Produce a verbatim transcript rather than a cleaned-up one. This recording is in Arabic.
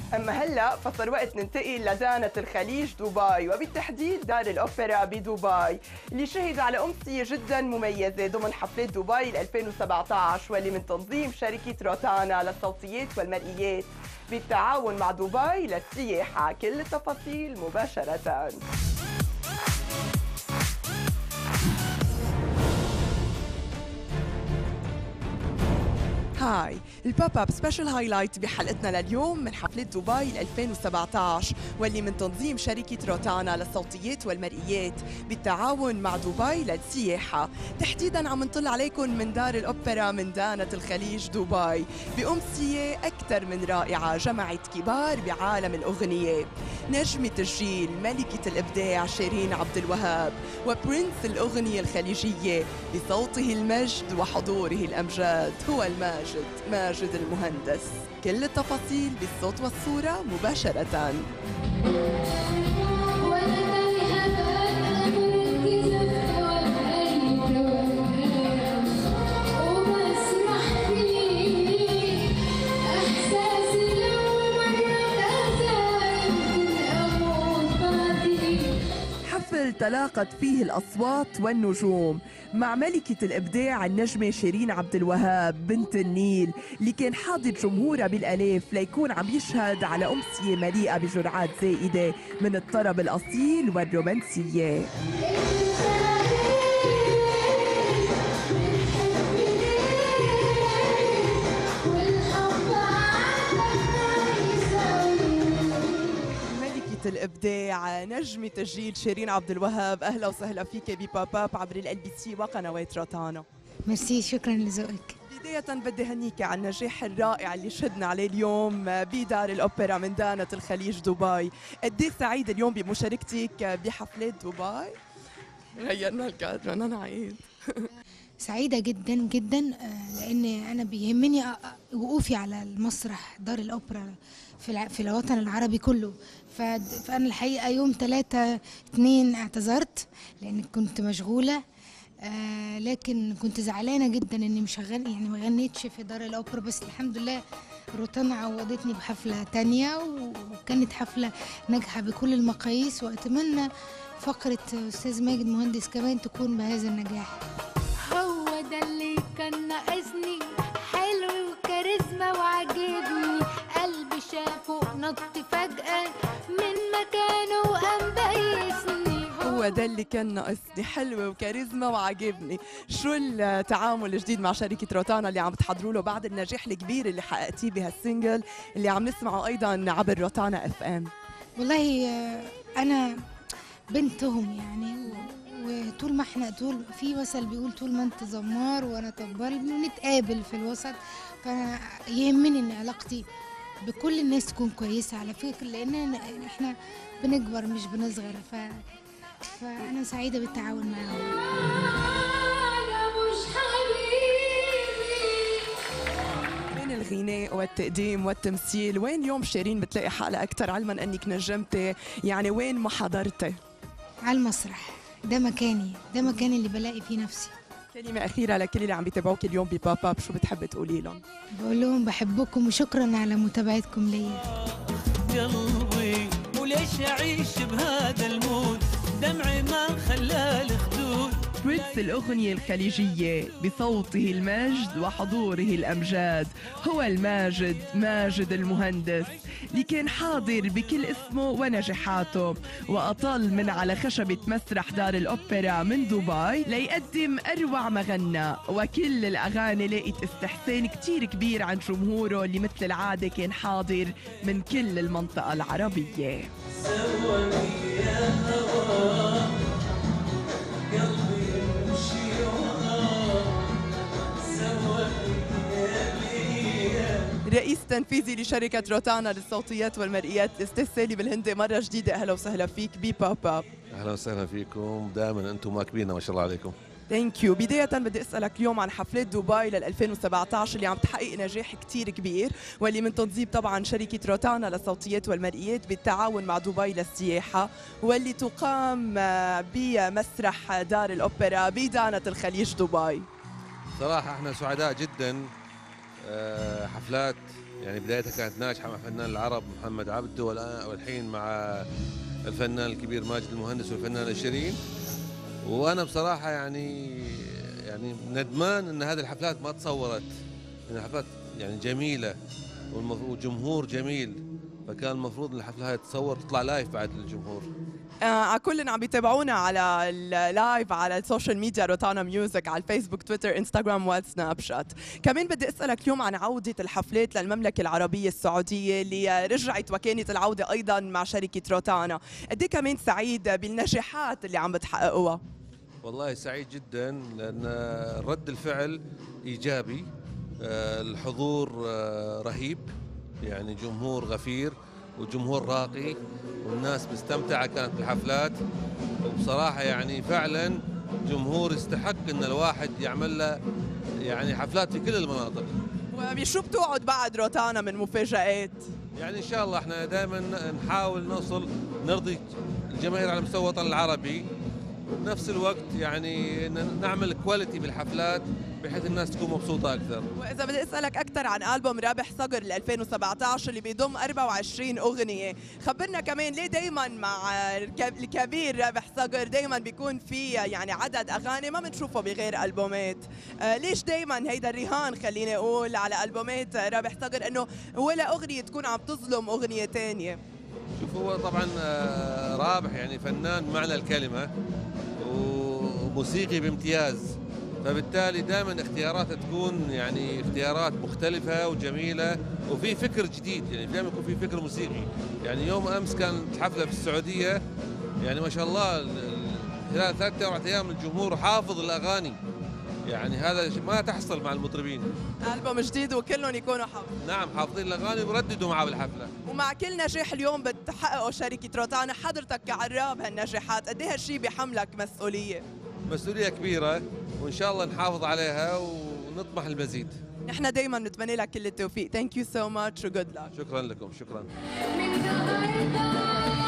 أما هلأ فصار وقت ننتقل لدانة الخليج دبي، وبالتحديد دار الأوبرا بدبي اللي شهد على أمسية جدا مميزة ضمن حفلة دبي ألفين وسبعة عشر، واللي من تنظيم شركة روتانا للصوتيات والمرئيات بالتعاون مع دبي للسياحة. كل التفاصيل مباشرة. هاي البوب اب سبيشال هايلايت بحلقتنا لليوم من حفلة دبي ألفين وسبعة عشر، واللي من تنظيم شركة روتانا للصوتيات والمرئيات بالتعاون مع دبي للسياحة. تحديدا عم نطل عليكم من دار الأوبرا من دانة الخليج دبي بأمسية أكثر من رائعة جمعت كبار بعالم الأغنية، نجمة الجيل ملكة الإبداع شيرين عبد الوهاب، وبرنس الأغنية الخليجية بصوته المجد وحضوره الأمجاد هو الماجد ماجد المهندس. كل التفاصيل بالصوت والصورة مباشرة. حفل تلاقت فيه الأصوات والنجوم مع ملكة الإبداع النجمة شيرين عبد الوهاب بنت النيل، اللي كان حاضر جمهورها بالآلاف ليكون عم يشهد على أمسية مليئة بجرعات زائدة من الطرب الأصيل والرومانسية. الإبداع نجمة الجيل شيرين عبد الوهاب، أهلا وسهلا فيك ببوب اب عبر ال بي سي وقنوات روتانا. ميرسي، شكرا لذوقك. بداية بدي هنيك على النجاح الرائع اللي شهدنا عليه اليوم بدار الأوبرا من دانة الخليج دبي. قد ايه سعيدة اليوم بمشاركتك بحفلة دبي؟ غيرنا الكادر أنا نعيد. سعيدة جدا جدا لأن أنا بيهمني وقوفي على المسرح دار الأوبرا في في الوطن العربي كله. فأنا الحقيقة يوم ثلاثة اثنين اعتذرت لأن كنت مشغولة، آه لكن كنت زعلانة جدا إني مش غني يعني ما غنيتش في دار الأوبرا، بس الحمد لله روتانا عوضتني بحفلة تانية وكانت حفلة ناجحة بكل المقاييس، وأتمنى فقرة أستاذ ماجد مهندس كمان تكون بهذا النجاح. هو ده اللي كان ناقصني، حلو وكاريزما وعجبني، قلبي شافه نط فجأة من مكانه وقام بايسني. هو ده اللي كان ناقصني، حلوة وكاريزما وعجبني. شو التعامل الجديد مع شركة روتانا اللي عم تحضروا له بعد النجاح الكبير اللي حققتيه بهالسنجل اللي عم نسمعه أيضا عبر روتانا اف ام؟ والله أنا بنتهم يعني، وطول ما احنا طول في مثل بيقول طول ما انت زمار وانا طبال بنتقابل في الوسط، فيهمني ان علاقتي بكل الناس تكون كويسه على فكره، لان احنا بنكبر مش بنصغر. ف... فانا سعيده بالتعاون معاهم. أنا مش حبيبي. بين الغناء والتقديم والتمثيل وين اليوم شيرين بتلاقي حالها اكثر، علما انك نجمتي؟ يعني وين ما حضرتي؟ على المسرح، ده مكاني، ده مكاني اللي بلاقي فيه نفسي. كلمة أخيرة لكل اللي عم يتابعوك اليوم ببوب اب، شو بتحبي تقولي لهم؟ بقول لهم بحبكم وشكرا على متابعتكم ليا. قلبي وليش أعيش بهذا المود، دمعي ما خلى الخدود. برنس الأغنية الخليجية بصوته المجد وحضوره الأمجاد هو الماجد ماجد المهندس، اللي كان حاضر بكل اسمه ونجاحاته، وأطل من على خشبة مسرح دار الأوبرا من دبي ليقدم أروع ما غنى، وكل الأغاني لقيت استحسان كتير كبير عن جمهوره اللي مثل العادة كان حاضر من كل المنطقة العربية. سواني يا هوا قلبي يمشي وراه، سواني يا رئيس تنفيذي لشركة روتانا للصوتيات والمرئيات الأستاذ سالم الهندي، مرة جديدة أهلا وسهلا فيك ببوب اب. اهلا وسهلا فيكم، دائما انتم ماكبينا ما شاء الله عليكم. ثانك يو. بداية بدي اسألك اليوم عن حفلة دبي لل ألفين وسبعة عشر اللي عم تحقق نجاح كتير كبير، واللي من تنظيم طبعا شركة روتانا للصوتيات والمرئيات بالتعاون مع دبي للسياحة، واللي تقام بمسرح دار الأوبرا بدانة الخليج دبي. صراحة احنا سعداء جدا، حفلات يعني بدايتها كانت ناجحة مع فنان العرب محمد عبده، والآن والحين مع الفنان الكبير ماجد المهندس والفنان شيرين. وأنا بصراحة يعني يعني ندمان أن هذه الحفلات ما تصورت، إن حفلات يعني جميلة والجمهور جميل، فكان المفروض الحفلة هاي تتصور تطلع لايف بعد للجمهور. آه كلنا عم بيتابعونا على اللايف على السوشيال ميديا روتانا ميوزك على الفيسبوك تويتر انستغرام وسناب شات. كمان بدي اسالك اليوم عن عوده الحفلات للمملكه العربيه السعوديه اللي رجعت وكانت العوده ايضا مع شركه روتانا، قد ايه كمان سعيد بالنجاحات اللي عم بتحققوها؟ والله سعيد جدا لان رد الفعل ايجابي، الحضور رهيب، يعني جمهور غفير وجمهور راقي والناس مستمتعة كانت بالحفلات. وبصراحة يعني فعلا جمهور يستحق ان الواحد يعمل له يعني حفلات في كل المناطق. وبشو بتوعد بعد روتانا من مفاجآت؟ يعني ان شاء الله احنا دائما نحاول نوصل نرضي الجماهير على مستوى الوطن العربي، وبنفس الوقت يعني نعمل كواليتي بالحفلات بحيث الناس تكون مبسوطة أكثر. وإذا بدي أسألك أكثر عن ألبوم رابح صقر ل ألفين وسبعطعش اللي بيضم أربعة وعشرين أغنية، خبرنا كمان ليه دايما مع الكبير رابح صقر دايما بيكون في يعني عدد أغاني ما بنشوفه بغير ألبومات، آه ليش دايما هيدا الرهان خليني أقول على ألبومات رابح صقر إنه ولا أغنية تكون عم تظلم أغنية ثانية؟ شوف هو طبعا رابح يعني فنان بمعنى الكلمة وموسيقي بامتياز، فبالتالي دائما اختياراته تكون يعني اختيارات مختلفة وجميلة وفي فكر جديد، يعني دائما يكون في فكر موسيقي. يعني يوم امس كانت حفلة في السعودية، يعني ما شاء الله خلال ثلاثة أربعة أيام الجمهور حافظ الأغاني، يعني هذا ما تحصل مع المطربين. ألبوم جديد وكلهم يكونوا حافظين. نعم حافظين الأغاني ويرددوا معه بالحفلة. ومع كل نجاح اليوم بتحققه شركة روتانا، حضرتك كعراب هالنجاحات قد ايه هالشيء بيحملك مسؤولية؟ مسؤولية كبيرة وإن شاء الله نحافظ عليها ونطمح المزيد. نحن دايما بنتمنى لك كل التوفيق. Thank you so much و good luck. شكرا لكم. شكرا. من